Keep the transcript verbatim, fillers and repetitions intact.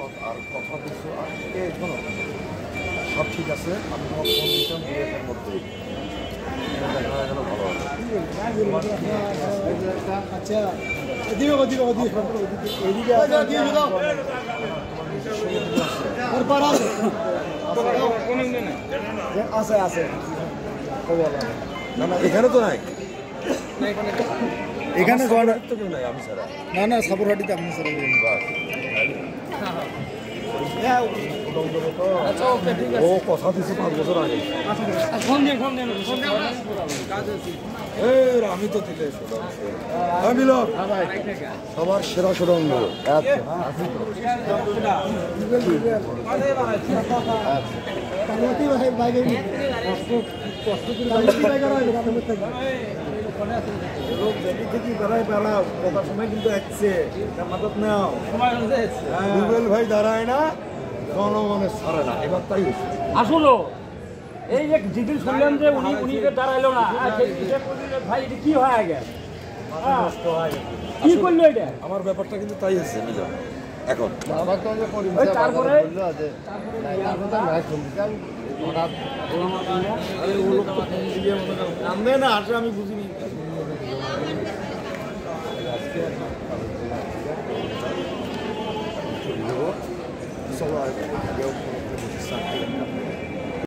আর কথা কিছু আজকে শোনো সব ঠিক আছে আমি তোমার ফোন দিতাম দু একের মধ্যেই দেখা গেল ভালো হবে আচ্ছা এদিকে ওদিকে ওদিকে এদিকে আছে আছে না না এখানে তো নাই এখানে তো কেউ নাই আমি ছাড়া না না সাবরহাটিতে আপনি স্যার ও কথা দিচ্ছে পাঁচ বছর আগে আমি তো দিলে সবার সেরা সুরঙ্গ ভাই দাঁড়ায় না জনগণের ছাড়ে না এবার তাই আসলো এই যে যেদিন শুনলাম যে উনি উনি দাঁড়াইলো না ভাই এটা কি হয় আগে কি করলো এটা আমার ব্যাপারটা কিন্তু তাই হচ্ছে বুঝলাম এখন তারপরে না আসলে আমি বুঝিনি